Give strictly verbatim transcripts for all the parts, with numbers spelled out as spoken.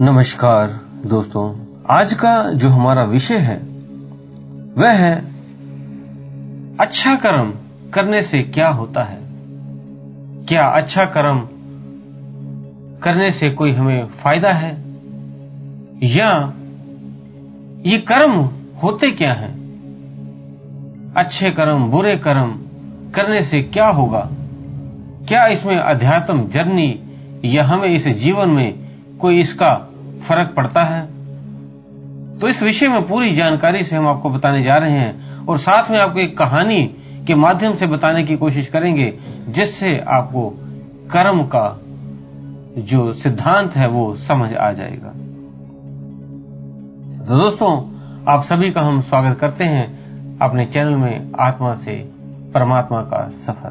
नमस्कार दोस्तों, आज का जो हमारा विषय है वह है अच्छा कर्म करने से क्या होता है। क्या अच्छा कर्म करने से कोई हमें फायदा है, या ये कर्म होते क्या हैं? अच्छे कर्म बुरे कर्म करने से क्या होगा? क्या इसमें अध्यात्म जर्नी या हमें इस जीवन में कोई इसका फर्क पड़ता है? तो इस विषय में पूरी जानकारी से हम आपको बताने जा रहे हैं और साथ में आपको एक कहानी के माध्यम से बताने की कोशिश करेंगे, जिससे आपको कर्म का जो सिद्धांत है वो समझ आ जाएगा। तो दोस्तों, आप सभी का हम स्वागत करते हैं अपने चैनल में आत्मा से परमात्मा का सफर।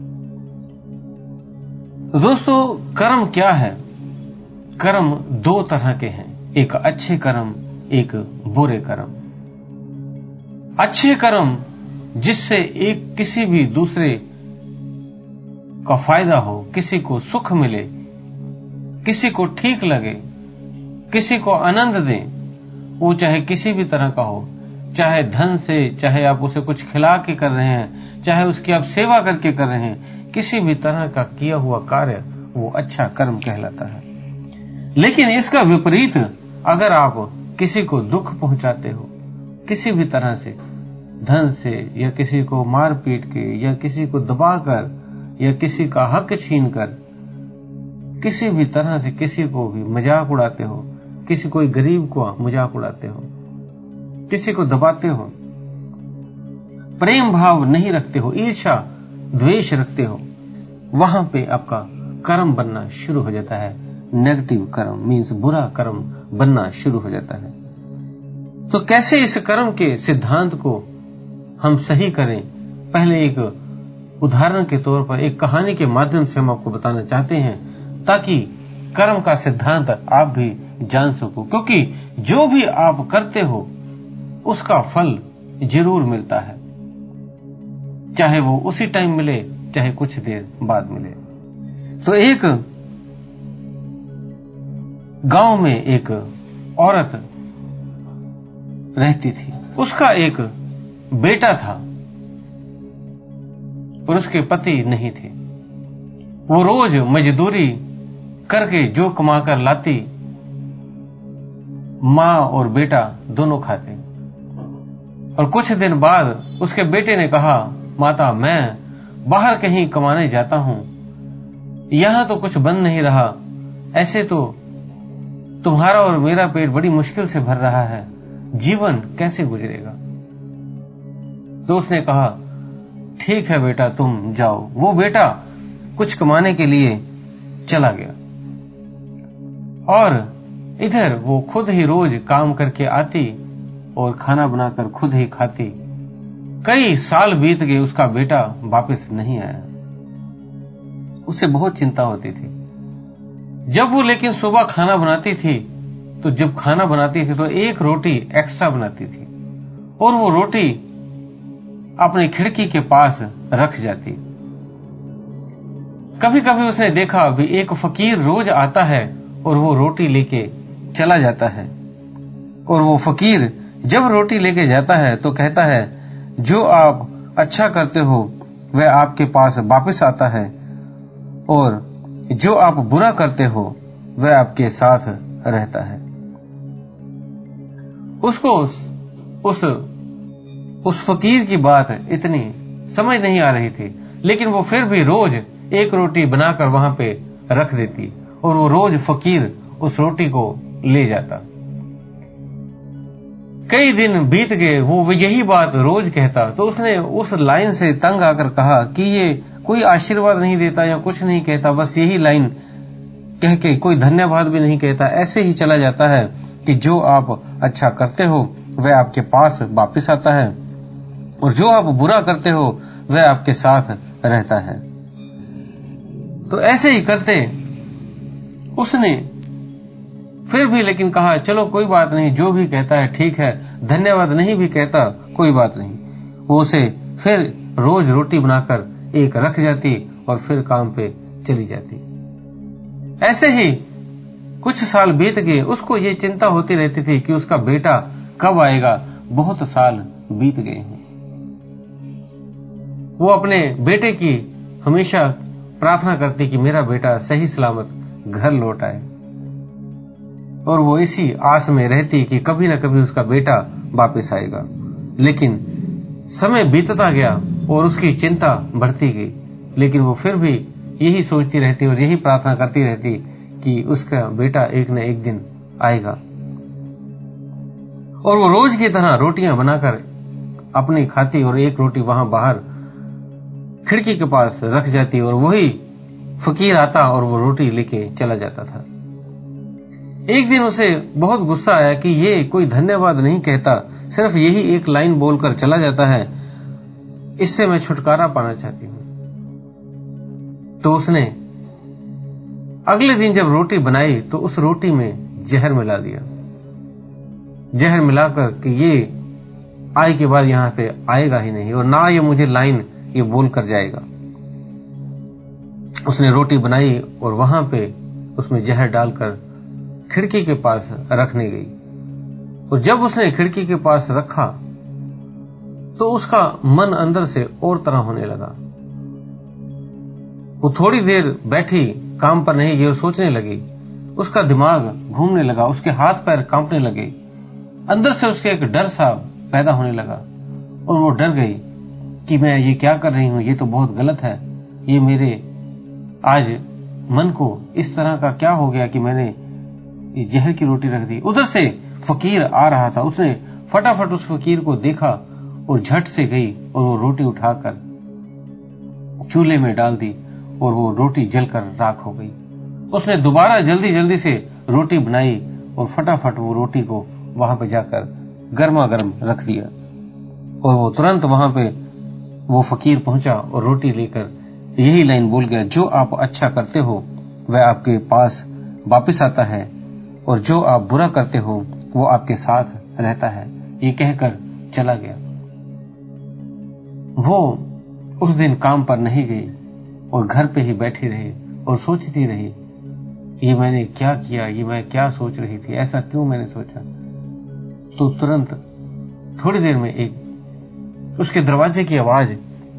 तो दोस्तों, कर्म क्या है? कर्म दो तरह के हैं, एक अच्छे कर्म, एक बुरे कर्म। अच्छे कर्म जिससे एक किसी भी दूसरे का फायदा हो, किसी को सुख मिले, किसी को ठीक लगे, किसी को आनंद दे, वो चाहे किसी भी तरह का हो, चाहे धन से, चाहे आप उसे कुछ खिला के कर रहे हैं, चाहे उसकी आप सेवा करके कर रहे हैं, किसी भी तरह का किया हुआ कार्य वो अच्छा कर्म कहलाता है। लेकिन इसका विपरीत, अगर आप किसी को दुख पहुंचाते हो किसी भी तरह से, धन से, या किसी को मार पीट के, या किसी को दबाकर, या किसी का हक छीन कर, किसी भी तरह से किसी को भी मजाक उड़ाते हो, किसी कोई गरीब को मजाक उड़ाते हो, किसी को दबाते हो, प्रेम भाव नहीं रखते हो, ईर्ष्या द्वेष रखते हो, वहां पे आपका कर्म बनना शुरू हो जाता है। नेगेटिव कर्म मीन्स बुरा कर्म बनना शुरू हो जाता है। तो कैसे इस कर्म के सिद्धांत को हम सही करें, पहले एक उदाहरण के तौर पर एक कहानी के माध्यम से हम आपको बताना चाहते हैं, ताकि कर्म का सिद्धांत आप भी जान सको। क्योंकि जो भी आप करते हो उसका फल जरूर मिलता है, चाहे वो उसी टाइम मिले, चाहे कुछ देर बाद मिले। तो एक गांव में एक औरत रहती थी। उसका एक बेटा था और उसके पति नहीं थे। वो रोज मजदूरी करके जो कमाकर लाती, माँ और बेटा दोनों खाते। और कुछ दिन बाद उसके बेटे ने कहा, माता मैं बाहर कहीं कमाने जाता हूं, यहां तो कुछ बन नहीं रहा, ऐसे तो तुम्हारा और मेरा पेट बड़ी मुश्किल से भर रहा है, जीवन कैसे गुजरेगा? तो उसने कहा, ठीक है बेटा तुम जाओ। वो बेटा कुछ कमाने के लिए चला गया और इधर वो खुद ही रोज काम करके आती और खाना बनाकर खुद ही खाती। कई साल बीत गए, उसका बेटा वापस नहीं आया। उसे बहुत चिंता होती थी। जब वो लेकिन सुबह खाना बनाती थी, तो जब खाना बनाती थी तो एक रोटी एक्स्ट्रा बनाती थी और वो रोटी अपनी खिड़की के पास रख जाती। कभी कभी उसने देखा भी एक फकीर रोज आता है और वो रोटी लेके चला जाता है। और वो फकीर जब रोटी लेके जाता है तो कहता है, जो आप अच्छा करते हो वह आपके पास वापस आता है, और जो आप बुरा करते हो वह आपके साथ रहता है। उसको उस उस फकीर की बात इतनी समझ नहीं आ रही थी, लेकिन वो फिर भी रोज एक रोटी बनाकर वहां पे रख देती और वो रोज फकीर उस रोटी को ले जाता। कई दिन बीत गए, वो यही बात रोज कहता। तो उसने उस लाइन से तंग आकर कहा कि ये कोई आशीर्वाद नहीं देता या कुछ नहीं कहता, बस यही लाइन कह के कोई धन्यवाद भी नहीं कहता, ऐसे ही चला जाता है कि जो आप अच्छा करते हो वह आपके पास वापस आता है, और जो आप बुरा करते हो वह आपके साथ रहता है। तो ऐसे ही करते उसने फिर भी लेकिन कहा, चलो कोई बात नहीं, जो भी कहता है ठीक है, धन्यवाद नहीं भी कहता कोई बात नहीं। वो उसे फिर रोज रोटी बनाकर एक रख जाती और फिर काम पे चली जाती। ऐसे ही कुछ साल बीत गए, उसको ये चिंता होती रहती थी कि उसका बेटा कब आएगा। बहुत साल बीत गए हैं। वो अपने बेटे की हमेशा प्रार्थना करती कि मेरा बेटा सही सलामत घर लौट आए, और वो इसी आस में रहती कि कभी ना कभी उसका बेटा वापस आएगा। लेकिन समय बीतता गया और उसकी चिंता बढ़ती गई, लेकिन वो फिर भी यही सोचती रहती और यही प्रार्थना करती रहती कि उसका बेटा एक न एक दिन आएगा। और वो रोज की तरह रोटियां बनाकर अपनी खाती और एक रोटी वहां बाहर खिड़की के पास रख जाती और वही फकीर आता और वो रोटी लेके चला जाता था। एक दिन उसे बहुत गुस्सा आया कि ये कोई धन्यवाद नहीं कहता, सिर्फ यही एक लाइन बोलकर चला जाता है, इससे मैं छुटकारा पाना चाहती हूं। तो उसने अगले दिन जब रोटी बनाई तो उस रोटी में जहर मिला दिया। जहर मिलाकर कि ये आज के बाद यहां पे आएगा ही नहीं और ना ये मुझे लाइन ये बोल कर जाएगा। उसने रोटी बनाई और वहां पे उसमें जहर डालकर खिड़की के पास रखने गई। और जब उसने खिड़की के पास रखा तो उसका मन अंदर से और तरह होने लगा। वो थोड़ी देर बैठी, काम पर नहीं गई और सोचने लगी। उसका दिमाग घूमने लगा, उसके हाथ पैर कांपने लगे, अंदर से उसके एक डर सा पैदा होने लगा और वो डर गई कि मैं ये क्या कर रही हूं, ये तो बहुत गलत है। ये मेरे आज मन को इस तरह का क्या हो गया कि मैंने ये जहर की रोटी रख दी। उधर से फकीर आ रहा था, उसने फटाफट उस फकीर को देखा और झट से गई और वो रोटी उठाकर चूल्हे में डाल दी और वो रोटी जलकर राख हो गई। उसने दोबारा जल्दी जल्दी से रोटी बनाई और फटाफट वो रोटी को वहां पे जाकर गर्मा गर्म रख दिया। और वो तुरंत वहां पे वो फकीर पहुंचा और रोटी लेकर यही लाइन बोल गया, जो आप अच्छा करते हो वह आपके पास वापिस आता है और जो आप बुरा करते हो वो आपके साथ रहता है। ये कहकर चला गया। वो उस दिन काम पर नहीं गई और घर पे ही बैठी रही और सोचती रही, ये मैंने क्या किया, ये मैं क्या सोच रही थी, ऐसा क्यों मैंने सोचा। तो तुरंत थोड़ी देर में एक उसके दरवाजे की आवाज,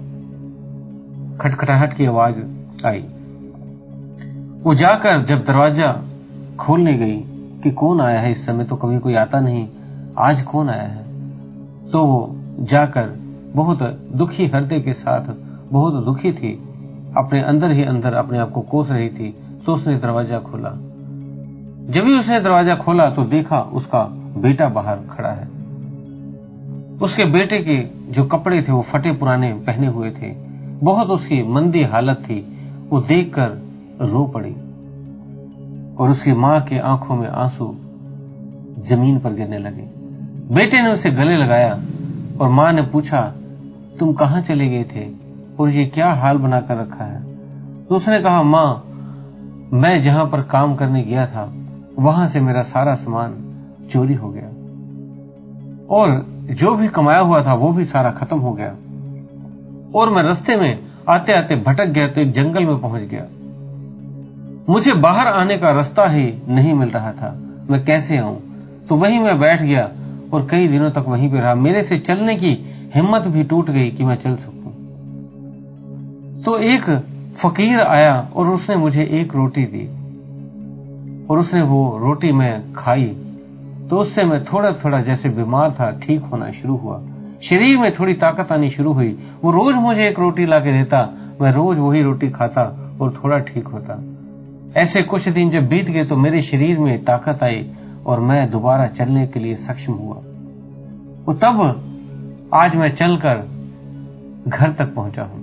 खटखटाहट की आवाज आई। वो जाकर जब दरवाजा खोलने गई कि कौन आया है, इस समय तो कभी कोई आता नहीं, आज कौन आया है। तो वो जाकर बहुत दुखी हृदय के साथ, बहुत दुखी थी, अपने अंदर ही अंदर अपने आप को कोस रही थी। तो उसने दरवाजा खोला। जब भी उसने दरवाजा खोला तो देखा उसका बेटा बाहर खड़ा है। उसके बेटे के जो कपड़े थे वो फटे पुराने पहने हुए थे, बहुत उसकी मंदी हालत थी। वो देखकर रो पड़ी और उसकी मां के आंखों में आंसू जमीन पर गिरने लगे। बेटे ने उसे गले लगाया और मां ने पूछा, तुम कहां चले गए थे और ये क्या हाल बनाकर रखा है। तो उसने कहा, मां, मैं जहां पर काम करने गया था वहां से मेरा सारा सामान चोरी हो गया और जो भी कमाया हुआ था वो भी सारा खत्म हो गया और मैं रास्ते में आते आते भटक गया तो एक जंगल में पहुंच गया। मुझे बाहर आने का रास्ता ही नहीं मिल रहा था, मैं कैसे आऊं। तो वहीं मैं बैठ गया और कई दिनों तक वहीं पे रहा। मेरे से चलने की हिम्मत भी टूट गई कि मैं चल सकूं। तो एक फकीर आया और उसने मुझे एक रोटी दी और उसने वो रोटी मैं खाई तो उससे मैं थोड़ा थोड़ा जैसे बीमार था ठीक होना शुरू हुआ, शरीर में थोड़ी ताकत आनी शुरू हुई। वो रोज मुझे एक रोटी ला के देता, मैं रोज वही रोटी खाता और थोड़ा ठीक होता। ऐसे कुछ दिन जब बीत गए तो मेरे शरीर में ताकत आई और मैं दोबारा चलने के लिए सक्षम हुआ। वो तब आज मैं चलकर घर तक पहुंचा हूं।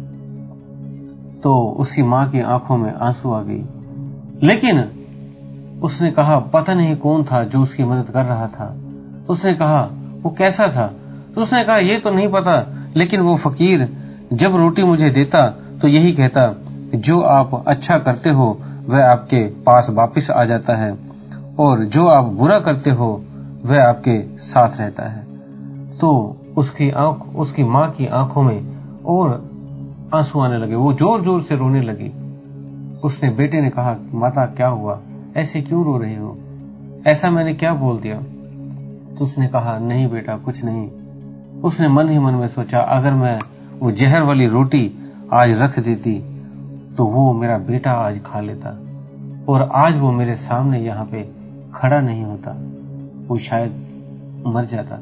तो उसकी मां की आंखों में आंसू आ गई, लेकिन उसने कहा पता नहीं कौन था जो उसकी मदद कर रहा था। तो उसने कहा वो कैसा था। तो उसने कहा ये तो नहीं पता, लेकिन वो फकीर जब रोटी मुझे देता तो यही कहता, जो आप अच्छा करते हो वह आपके पास वापस आ जाता है और जो आप बुरा करते हो वह आपके साथ रहता है। तो उसकी आंख उसकी मां की आंखों में और आंसू आने लगे, वो जोर जोर से रोने लगी। उसने बेटे ने कहा, माता क्या हुआ, ऐसे क्यों रो रही हो, ऐसा मैंने क्या बोल दिया? तो उसने कहा, नहीं बेटा, कुछ नहीं। उसने मन ही मन में सोचा, अगर मैं वो जहर वाली रोटी आज रख देती तो वो मेरा बेटा आज खा लेता और आज वो मेरे सामने यहाँ पे खड़ा नहीं होता, वो शायद मर जाता।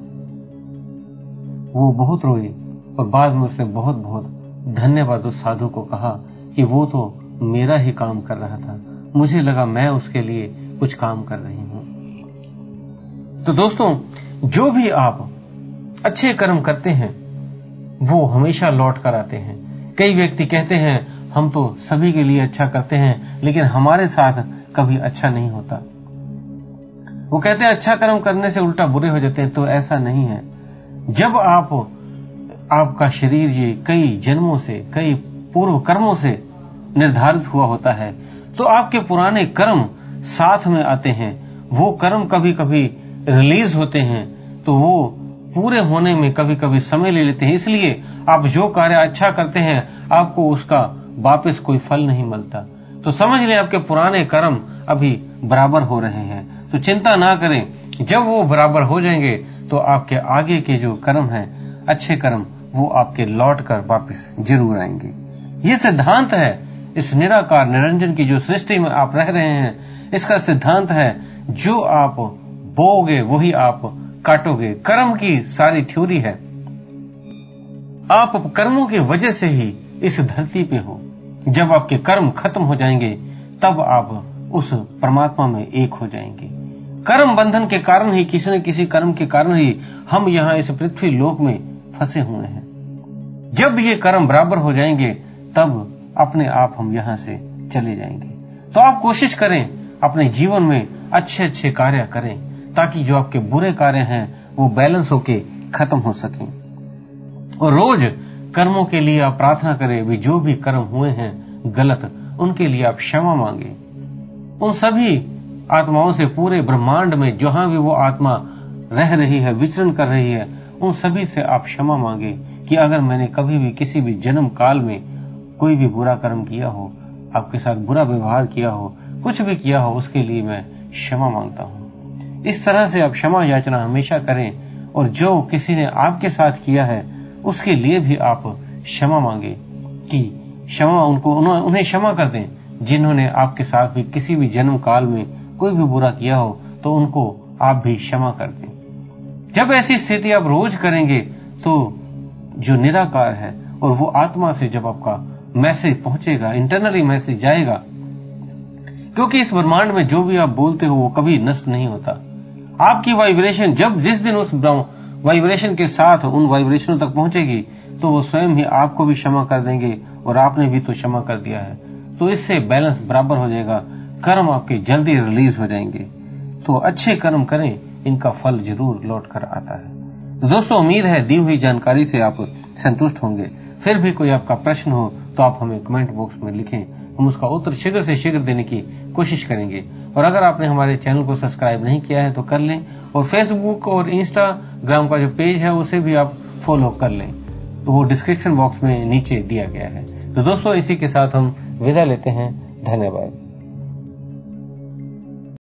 वो बहुत रोई और बाद में उसने बहुत बहुत धन्यवाद उस साधु को कहा कि वो तो मेरा ही काम कर रहा था, मुझे लगा मैं उसके लिए कुछ काम कर रही हूं। तो दोस्तों, जो भी आप अच्छे कर्म करते हैं वो हमेशा लौट कर आते हैं। कई व्यक्ति कहते हैं हम तो सभी के लिए अच्छा करते हैं लेकिन हमारे साथ कभी अच्छा नहीं होता। वो कहते हैं अच्छा कर्म करने से उल्टा बुरे हो जाते हैं, तो ऐसा नहीं है। जब आप आपका शरीर ये कई जन्मों से, कई पूर्व कर्मों से निर्धारित हुआ होता है, तो आपके पुराने कर्म साथ में आते हैं। वो कर्म कभी कभी रिलीज होते हैं तो वो पूरे होने में कभी कभी समय ले लेते हैं। इसलिए आप जो कार्य अच्छा करते हैं आपको उसका वापस कोई फल नहीं मिलता। तो समझ लें आपके पुराने कर्म अभी बराबर हो रहे हैं, तो चिंता ना करें। जब वो बराबर हो जाएंगे तो आपके आगे के जो कर्म हैं, अच्छे कर्म, वो आपके लौट कर वापस जरूर आएंगे। ये सिद्धांत है इस निराकार निरंजन की जो सृष्टि में आप रह रहे हैं, इसका सिद्धांत है जो आप बोओगे वही आप काटोगे। कर्म की सारी थ्योरी है। आप कर्मों की वजह से ही इस धरती पे हो। जब आपके कर्म खत्म हो जाएंगे तब आप उस परमात्मा में एक हो जाएंगे। कर्म बंधन के कारण ही, किसी न किसी कर्म के कारण ही हम यहाँ इस पृथ्वी लोक में फंसे हुए हैं। जब ये कर्म बराबर हो जाएंगे तब अपने आप हम यहां से चले जाएंगे। तो आप कोशिश करें अपने जीवन में अच्छे अच्छे कार्य करें ताकि जो आपके बुरे कार्य हैं वो बैलेंस होके खत्म हो सकें। और रोज कर्मों के लिए आप प्रार्थना करें, भी जो भी कर्म हुए हैं गलत, उनके लिए आप क्षमा मांगे। उन सभी आत्माओं से, पूरे ब्रह्मांड में जहां भी वो आत्मा रह रही है, विचरण कर रही है, उन सभी से आप क्षमा मांगे कि अगर मैंने कभी भी किसी भी जन्म काल में कोई भी बुरा कर्म किया हो, आपके साथ बुरा व्यवहार किया हो, कुछ भी किया हो, उसके लिए मैं क्षमा मांगता हूं। इस तरह से आप क्षमा याचना हमेशा करें और जो किसी ने आपके साथ किया है उसके लिए भी आप क्षमा मांगे कि क्षमा उनको उन्हें क्षमा कर दें। जिन्होंने आपके साथ भी किसी भी जन्म काल में कोई भी बुरा किया हो तो उनको आप भी क्षमा कर दें। जब ऐसी स्थिति आप रोज करेंगे तो जो निराकार है और वो आत्मा से जब आपका मैसेज पहुंचेगा, इंटरनली मैसेज जाएगा, क्योंकि इस ब्रह्मांड में जो भी आप बोलते हो वो कभी नष्ट नहीं होता। आपकी वाइब्रेशन जब जिस दिन उस वाइब्रेशन के साथ उन वाइब्रेशनों तक पहुंचेगी तो वो स्वयं ही आपको भी क्षमा कर देंगे और आपने भी तो क्षमा कर दिया है। तो इससे बैलेंस बराबर हो जाएगा, कर्म आपके जल्दी रिलीज हो जाएंगे। तो अच्छे कर्म करें, इनका फल जरूर लौट कर आता है। तो दोस्तों, उम्मीद है दी हुई जानकारी से आप संतुष्ट होंगे। फिर भी कोई आपका प्रश्न हो तो आप हमें कमेंट बॉक्स में लिखें, हम उसका उत्तर शीघ्र से शीघ्र देने की कोशिश करेंगे। और अगर आपने हमारे चैनल को सब्सक्राइब नहीं किया है तो कर लें, और फेसबुक और इंस्टाग्राम का जो पेज है उसे भी आप फॉलो कर लें, तो वो डिस्क्रिप्शन बॉक्स में नीचे दिया गया है। तो दोस्तों, इसी के साथ हम विदा लेते हैं। धन्यवाद।